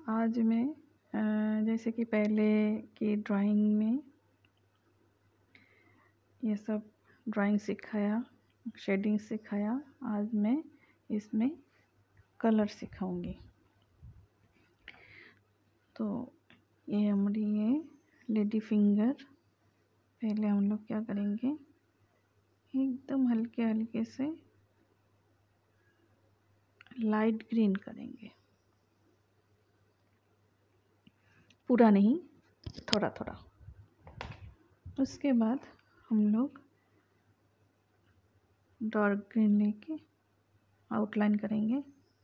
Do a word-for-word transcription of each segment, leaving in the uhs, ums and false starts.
आज मैं अ, जैसे कि पहले की ड्राइंग में ये सब ड्राइंग सिखाया, शेडिंग सिखाया, आज मैं इसमें कलर सिखाऊंगी। तो ये हमारी ये लेडी फिंगर, पहले हम लोग क्या करेंगे, एकदम हल्के हल्के से लाइट ग्रीन करेंगे, पूरा नहीं, थोड़ा थोड़ा। उसके बाद हम लोग डार्क ग्रीन लेके आउटलाइन करेंगे।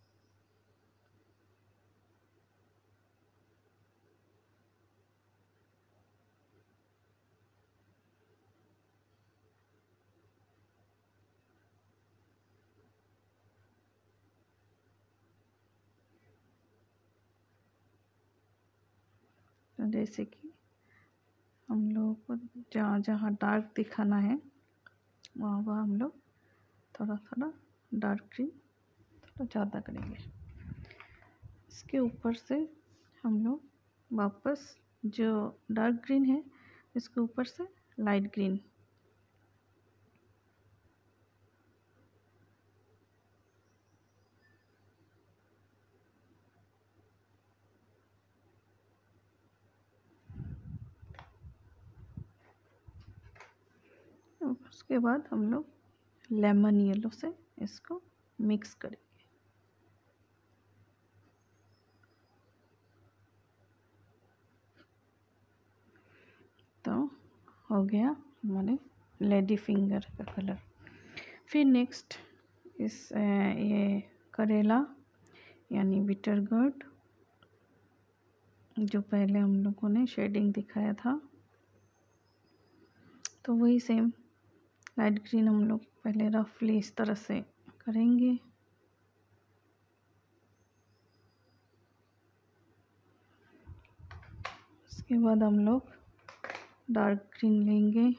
तो जैसे कि हम लोगों को जहाँ जहाँ डार्क दिखाना है वहाँ वहाँ हम लोग थोड़ा थोड़ा डार्क ग्रीन थोड़ा ज़्यादा करेंगे। इसके ऊपर से हम लोग वापस जो डार्क ग्रीन है इसके ऊपर से लाइट ग्रीन, उसके बाद हम लोग लेमन येलो से इसको मिक्स करेंगे। तो हो गया हमारे लेडी फिंगर का कलर। फिर नेक्स्ट इस ये करेला यानी बिटर गोर्ड, जो पहले हम लोगों ने शेडिंग दिखाया था, तो वही सेम लाइट ग्रीन हम लोग पहले रफली इस तरह से करेंगे। उसके बाद हम लोग डार्क ग्रीन लेंगे,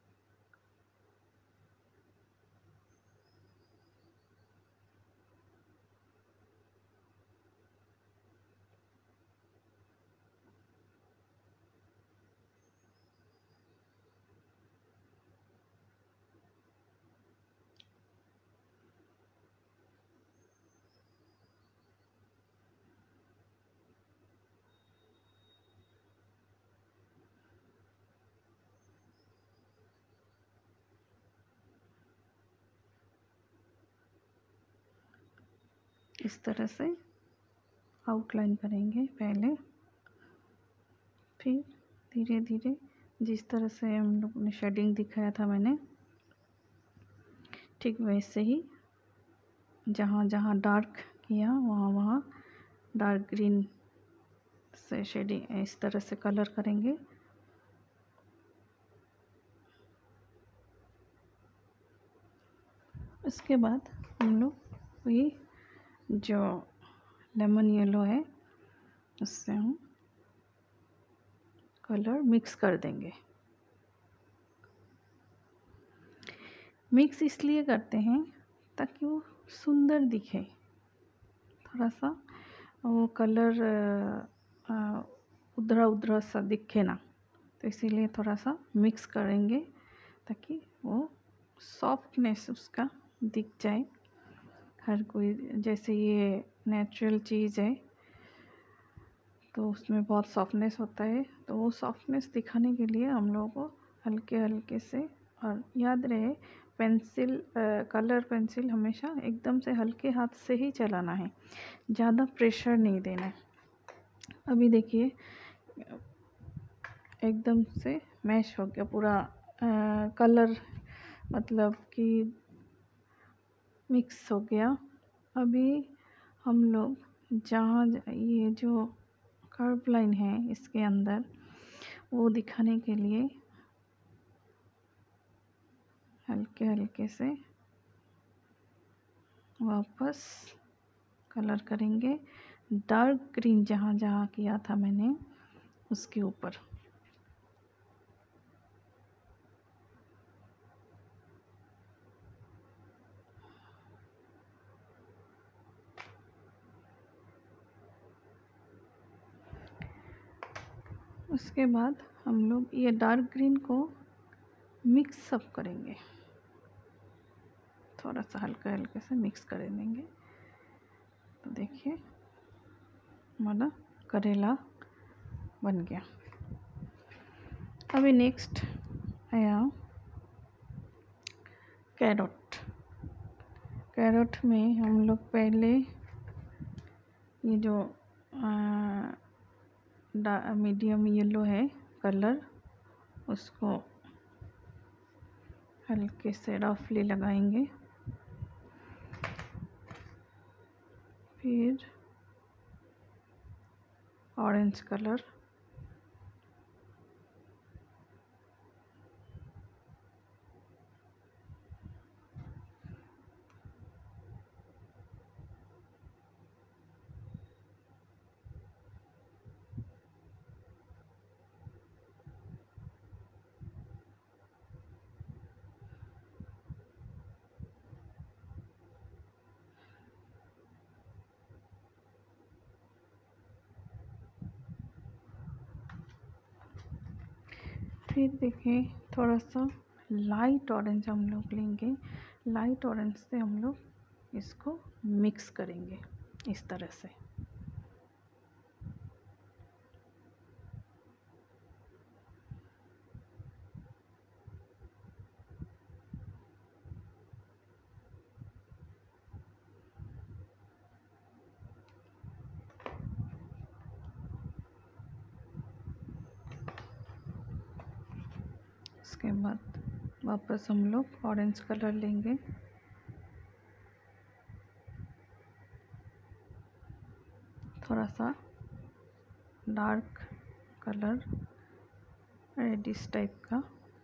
इस तरह से आउटलाइन करेंगे पहले, फिर धीरे धीरे जिस तरह से हम लोग ने शेडिंग दिखाया था मैंने, ठीक वैसे ही जहाँ जहाँ डार्क किया वहाँ वहाँ डार्क ग्रीन से शेडिंग इस तरह से कलर करेंगे। उसके बाद हम लोग वही जो लेमन येलो है उससे हम कलर मिक्स कर देंगे। मिक्स इसलिए करते हैं ताकि वो सुंदर दिखे, थोड़ा सा वो कलर उधरा उधरा सा दिखे ना, तो इसीलिए थोड़ा सा मिक्स करेंगे ताकि वो सॉफ्टनेस उसका दिख जाए। हर कोई जैसे ये नेचुरल चीज़ है तो उसमें बहुत सॉफ्टनेस होता है, तो वो सॉफ्टनेस दिखाने के लिए हम लोगों को हल्के हल्के से, और याद रहे पेंसिल कलर पेंसिल हमेशा एकदम से हल्के हाथ से ही चलाना है, ज़्यादा प्रेशर नहीं देना है। अभी देखिए एकदम से मैश हो गया पूरा आ, कलर, मतलब कि मिक्स हो गया। अभी हम लोग जहाँ ये जो कर्व लाइन है इसके अंदर वो दिखाने के लिए हल्के हल्के से वापस कलर करेंगे, डार्क ग्रीन जहाँ जहाँ किया था मैंने उसके ऊपर। उसके बाद हम लोग ये डार्क ग्रीन को मिक्स अप करेंगे, थोड़ा सा हल्का हल्के से मिक्स कर देंगे। तो देखिए हमारा करेला बन गया। अभी नेक्स्ट आया कैरोट। कैरोट में हम लोग पहले ये जो मीडियम येलो है कलर, उसको हल्के से रफली लगाएंगे। फिर ऑरेंज कलर, फिर देखिए थोड़ा सा लाइट ऑरेंज हम लोग लेंगे। लाइट ऑरेंज से हम लोग इसको मिक्स करेंगे इस तरह से। उसके बाद वापस हम लोग ऑरेंज कलर लेंगे, थोड़ा सा डार्क कलर रेडिश टाइप का,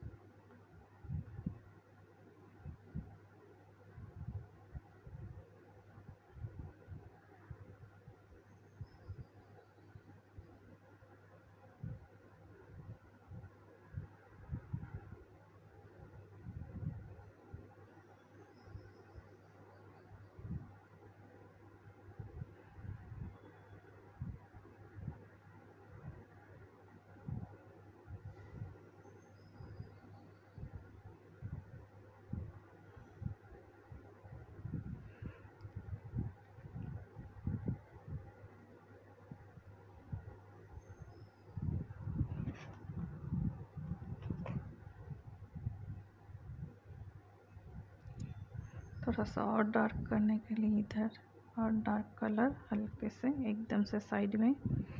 थोड़ा सा और डार्क करने के लिए इधर और डार्क कलर हल्के से एकदम से साइड में।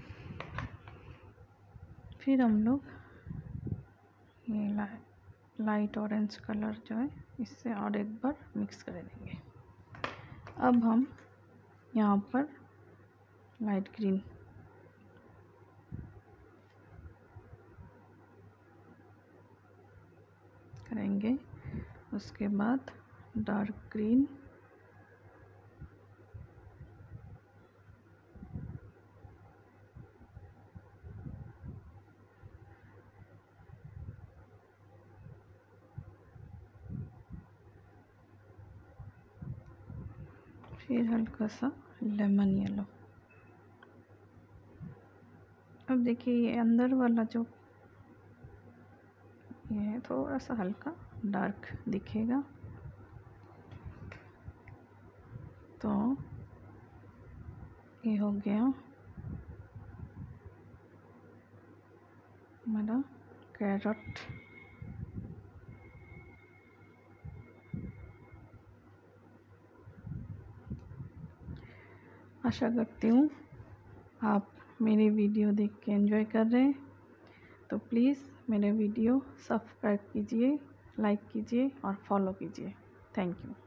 फिर हम लोग ये ला, लाइट ऑरेंज कलर जो है इससे और एक बार मिक्स कर देंगे। अब हम यहाँ पर लाइट ग्रीन करेंगे, उसके बाद डार्क ग्रीन, फिर हल्का सा लेमन येलो। अब देखिए ये अंदर वाला जो ये है थोड़ा सा हल्का डार्क दिखेगा, तो ये हो गया हमारा कैरट। आशा करती हूँ आप मेरी वीडियो देख के एंजॉय कर रहे हैं। तो प्लीज़ मेरे वीडियो सब्सक्राइब कीजिए, लाइक कीजिए और फॉलो कीजिए। Thank you.